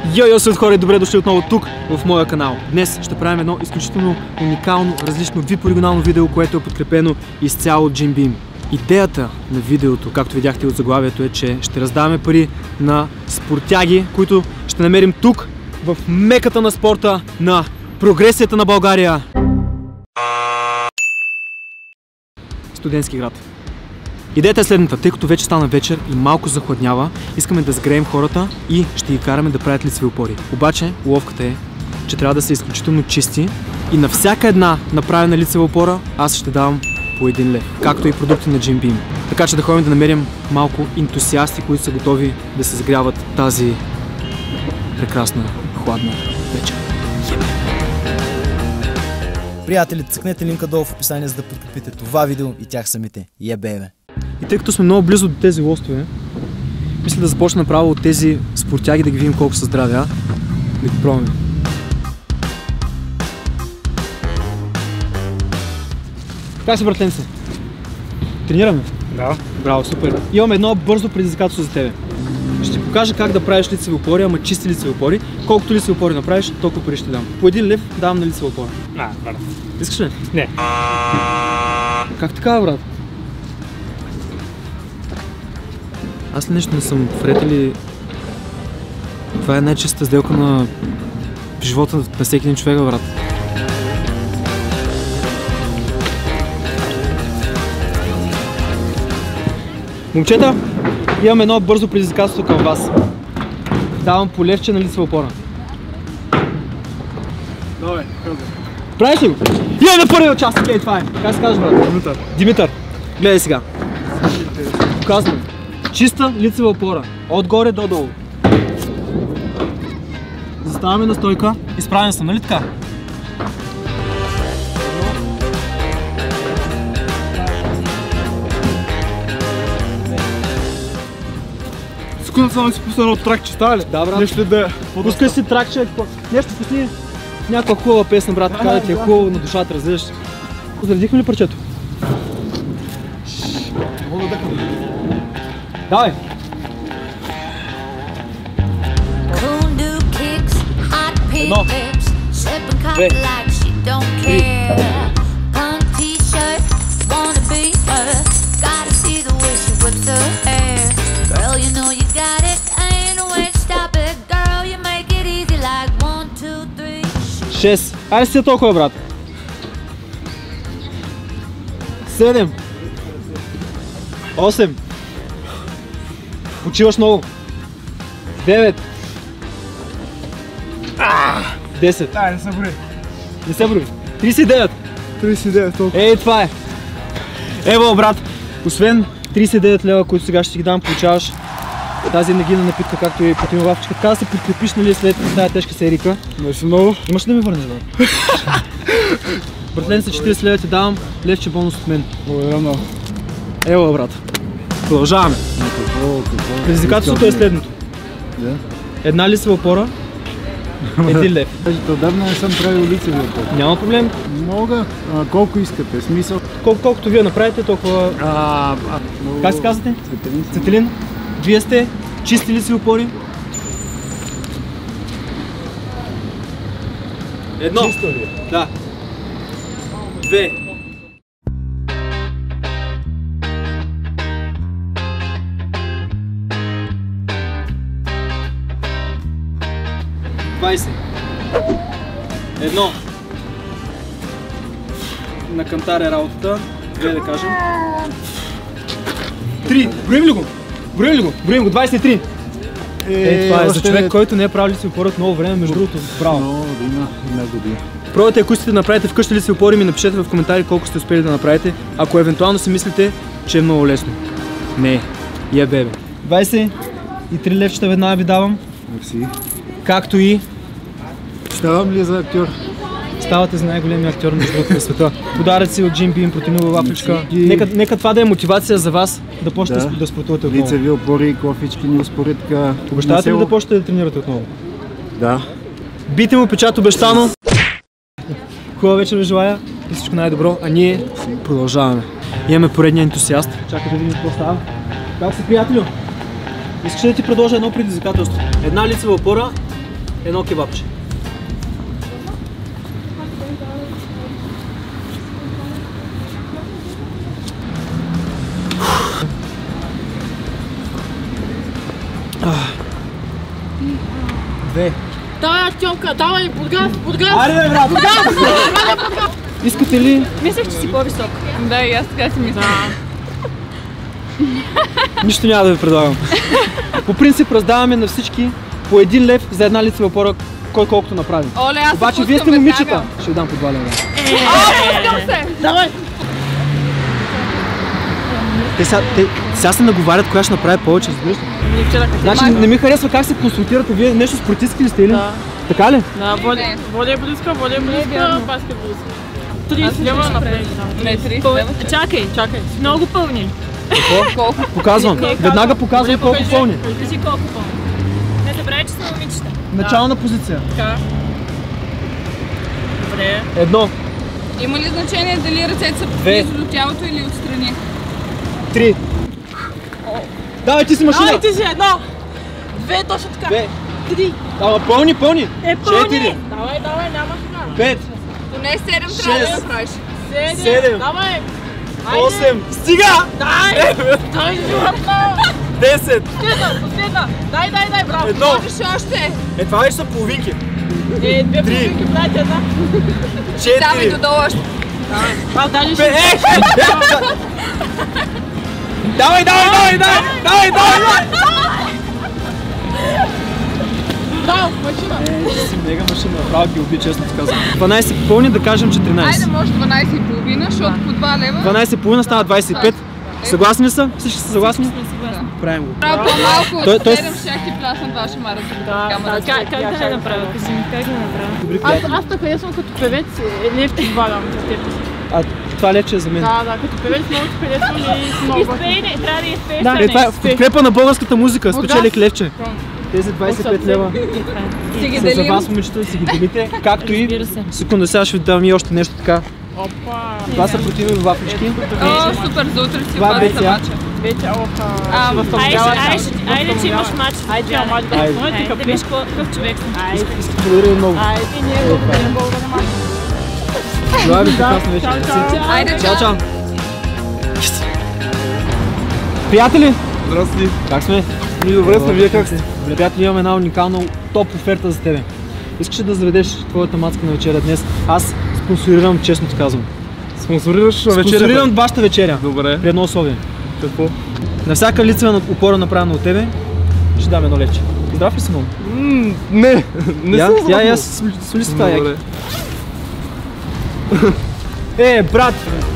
Йо, свет хора, и добре дошли отново тук в моя канал. Днес ще правим едно изключително уникално, различно випорегионално видео, което е подкрепено изцяло от Jim Beam. Идеята на видеото, както видяхте от заглавието, е, че ще раздаваме пари на спортяги, които ще намерим тук, в меката на спорта, на прогресията на България. Студентски град. Идеята е следната, тъй като вече стана вечер и малко захладнява, искаме да сгреем хората и ще ги караме да правят лицеви опори. Обаче, уловката е, че трябва да са изключително чисти и на всяка една направена лицева опора аз ще давам по 1 лев, както и продукти на Jim Beam. Така че да ходим да намерим малко ентусиасти, които са готови да се сгряват тази прекрасна, хладна вечер. Приятели, цъкнете линка долу в описание, за да подкрепите това видео и тях самите. Ебе! И тъй като сме много близо до тези лостове, мисля да започна направо от тези спортяги, да ги видим колко са здрави, а? Да ги пробваме. Как си, братленце? Тренираме? Да. Браво, супер. Имаме едно бързо предизвикателство за тебе. Ще ти покажа как да правиш лицеви опори, ама чисти лицеви опори. Колкото лицеви опори направиш, толкова пари ще дам. По 1 лев давам на лицева опора. Брат. Искаш ли? Не. Как така, брат? Аз ли нещо не съм вред или... Това е най-чиста сделка на живота на всеки един човек, брат. Момчета, имам едно бързо предизвикателство към вас. Давам по левче на лицева опора. Добре, Правиш ли го? Имаме първия участник, ей, това е. Как се казваш, брат? Димитър. Димитър, гледай сега. Показвам. Чиста лицева опора. Отгоре до долу. Заставаме на стойка. Изправен съм, нали така? Секунда само си пусна едно тракче, става ли? Да, брат. Нещо да... Пускай си тракче. Нещо пусни. Някаква хубава песен, брат, така да ти е хубаво на душата, разбираш. Заредихме ли парчето? Мога да дъхам. Давай! Едно, две, три. Шест. Айде си толкова, брат. 7. 8. Почиваш много. 9. 10. Дай, не се брои. Не се брои. 39. 39, толкова. Ей, това е. Ево, брат. Освен 39 лева, които сега ще ти ги дам, получаваш тази енергийна напитка, както и протеиновавчика. Така да се подкрепиш, нали, след тази тежка серийка. Merci много. Имаш ли да ми върнеш, брат? Братлен се 40 лева ти давам, левче бонус от мен. Благодаря много. Ево, брат. Продължаваме. Предизвикателството е следното. Да. Една лицева опора, 1 лев. Отдавна не съм правил лицеви опори. Няма проблем. Мога. Колко искате? Смисъл? Колкото вие направите, толкова... Как се казвате? Цветелин. Цветелин. Вие сте чисти лицеви опори. 1. Чисто ли? Да. 2. 20. 1. На кантар е работата. 2 да кажем. 3. Броим ли го? Броим ли го? Броим го. 23. Това е за човек, който не е правил лицеви опори от много време, между другото. Браво. Много да има една година. Пробвайте, ако искате да направите вкъщи лицеви опори, ми напишете в коментари колко сте успели да направите, ако евентуално си мислите, че е много лесно. Не. Бебе. 23 левчета веднага ви давам. Мерси. Както и Ставам ли за актьор? ставате за най-големия актьор на света. Подаръци от Jim Beam, протеинова вафличка. Нека това да е мотивация за вас да почнете да спортувате отново. Лицеви опори, кофички, ни успоредка. Обещавате ли да почнете да тренирате отново? Да. Бийте му печат обещано. Хубава вечер ви желая и всичко най-добро, а ние продължаваме. Имаме поредния ентусиаст. Чакай да видим какво става. Как си, приятелю? Искаш да ти предложа едно предизвикателство. Една лицева опора Едно кебабче. Две. Давай, Тьомка, давай, подгаз! Айде, бе, брат! Искате ли? Мислех, че си по-висок. Да, и аз така си мисля. Нищо няма да ви предлагам. По принцип раздаваме на всички по 1 лев за една лицева опора, кой колкото направи. Оле, аз Обаче вие сте момичета. Ще ви дам по 2 лева. Давай! Те сега се наговарят коя ще направи повече, разбираш ли? Значи не ми харесва как се консултирате, вие нещо спортистки ли сте или? Да. Така ли? Да, волейболистка, баскетболистка. 30 лева напред. Не, 30 лева. Чакай, много пълни. Колко? Показвам. Веднага показвам колко пълни. Кажи колко пълни. Не забравяй, че са момичета. Начална позиция. Така. Добре. Едно, Има ли значение дали ръцете са близо до тялото или отстрани? 3. Давай, ти си машина. Давай, ти си едно. 2, точно така. 2. 3. Ама пълни. Пълни. 4. Давай, няма сега. 5. Поне 7 трябва да направиш. 7. Давай. 8. Стига! Дай, животно. 10. Последна. Дай, браво. Едно. Можеш още. Това вече са половинки. 2 половинки, брате, една. 4. Давай додолу още. Дали ще... Давай! Да, машина. Си мега машина, право ги уби, честно ти казвам. 12 пълни, да кажем 14. Айде, може 12,5, защото по 2 лева. 12 половина става 25. Съгласни ли са? Всички са съгласни? Правим го. Трябва по-малко от Той- 7 щях ти плясна това шамара. Как да я направя? Кажи ми, как да я направя? Добри приятели. Аз те харесвам като певец, лев ти извадам за теб. А това лече е за мен. Да, като певец много те харесвам и много. Изпей, трябва да изпееш. Да, това е в подкрепа на българската музика. Спечелих левче. Тези 25 лева Си ги са за делим. вас, момичета, си ги делите. Както и Разбира се. секунда, сега ще ви дам и още нещо така. Опа. Това са противни вафлички. О, супер, за утре си Това пада вече, за мача. Вече, оха. Айде, че имаш матч. Айде, ама да Айде. да Виж какъв човек съм. Благодаря ви много. Айде, ние благодарим Бога. Това ви прекрасно вечер. Айде, Чао, чао. чао. Приятели, Здрасти. как сме? Ми добре сме, вие как сте? Приятели, имам една уникална топ оферта за тебе. Искаш ли да заведеш твоята мацка на вечеря днес? Аз спонсорирам, честно ти казвам. Спонсорираш вечерята? Спонсорирам вашата вечеря. Добре. При едно условие. Какво? На всяка лицева опора, направена от тебе, ще дам едно левче. Здрав ли си много? Не съм здравно. Я соли си това, Добре. яки. Брат!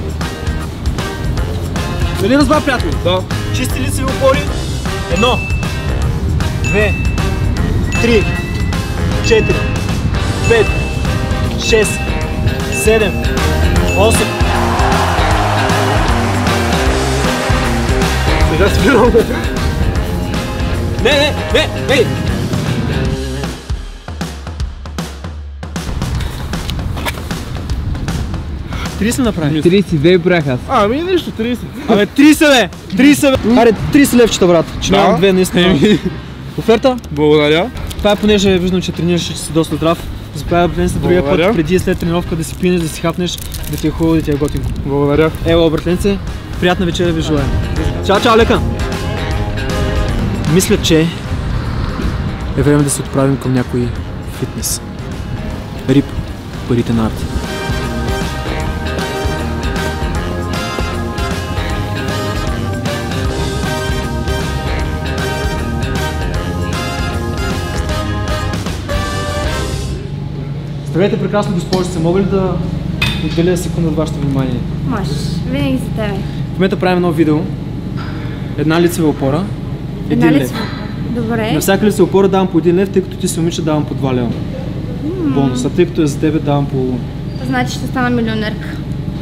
Нали разбра, приятели? Да. Чисти лицеви опори. 1, 2, 3, 4, 5, 6, 7, 8. Сега спирам. Не! Три сме направили. 32 брах аз. Ами нищо, 30. Абе, 30 бе! 30 бе! Аре, 30 левчета, брат. Че нямам две, наистина. Оферта? Благодаря. Това е понеже виждам, че тренираш, че си доста здрав. Заповядай да се другия Благодаря. път, преди и след тренировка да си пинеш, да си хапнеш, да ти е хубаво, да ти е готинко. Благодаря. Ево, братленце, приятна вечеря ви желая. Чао, лека! Мисля, че е време да се отправим към някой фитнес. Рип, парите на арти. Здравейте, прекрасно госпожице, мога ли да отделя секунда от вашето внимание? Можеш. Винаги за тебе. В момента правим едно видео. Една лицева опора. Една 1 ли лев. си? Добре. На всяка лицева опора давам по 1 лев, тъй като ти си момиче давам по 2 лева. Бонус, а тъй като е за тебе давам по... Значи ще стана милионерка.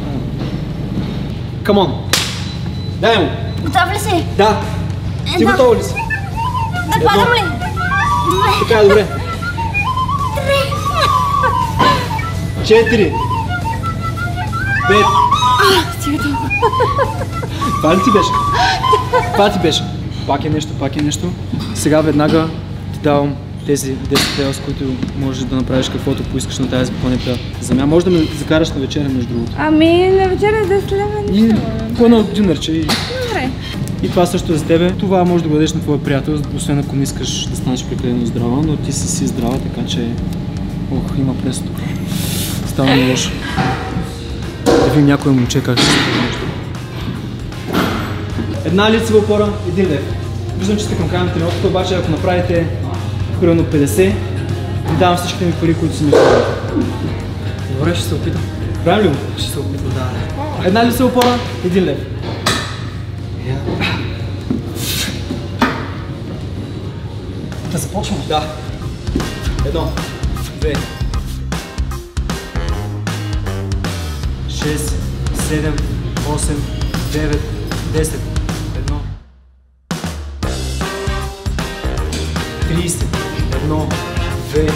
Камон! Дай му! Готов ли си? Да! Ти Да. готова ли си? Да падам ли? Така е, добре. 4 5 Това ли ти беше? Това ти беше. Пак е нещо. Сега веднага ти давам тези 10 лева, с които можеш да направиш каквото поискаш на тази планета Земя. Може да ме закараш на вечеря, между другото. Ами, на вечеря 10 лева И нищо. по едно дюнерче. Добре. И това също е за тебе. Това може да го дадеш на твоя приятел, освен ако не искаш да станеш прекалено здрава, но ти си здрава, така че... Ох, има преса тук. Става ми лошо. Да видим някоя момче как ще се прави нещо. Една лицева опора, 1 лев. Виждам, че сте към края на тренировката, обаче ако направите примерно 50, ви давам всичките ми пари, които си ми оставят. Добре, ще се опитам. Правим ли го? Ще се опитам, да. Една лицева опора, 1 лев. Да започвам. Да. 1, 2, 6, 7, 8, 9, 10, 1, 30, 1, 2, 3,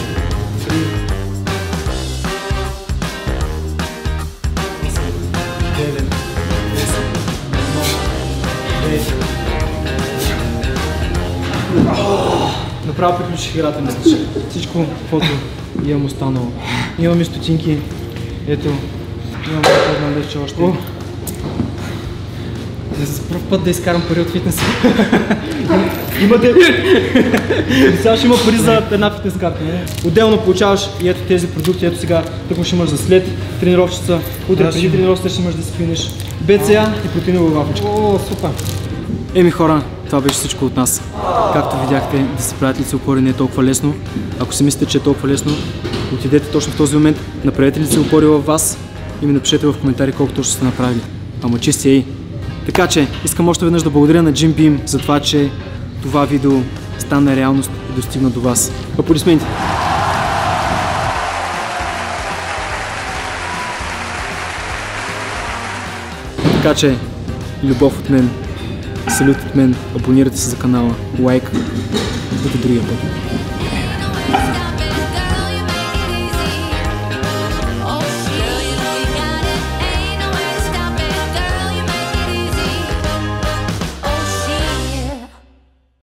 9, 10, 1, 2, направо приключих играта, мисля, че всичко, каквото имам останало. Имаме стотинки, ето, имам една вече още. За първ път да изкарам пари от фитнеса. Имате... Сега ще има пари за една фитнес карта, не? Отделно получаваш и ето тези продукти, ето сега тъкмо ще имаш за след тренировчица, утре преди тренировката ще имаш да спинеш БЦА и протеинова вафичка. О, супер. Еми хора, това беше всичко от нас. Както видяхте, да се правят лице опори не е толкова лесно. Ако си мислите, че е толкова лесно, отидете точно в този момент, направете лице опори във вас и ми напишете в коментари колко точно сте направили. Ама чисти ей! Така че, искам още веднъж да благодаря на Jim Beam за това, че това видео стана реалност и достигна до вас. Аплодисменти! Така че, любов от мен, салют от мен, абонирайте се за канала, лайк, до другия път.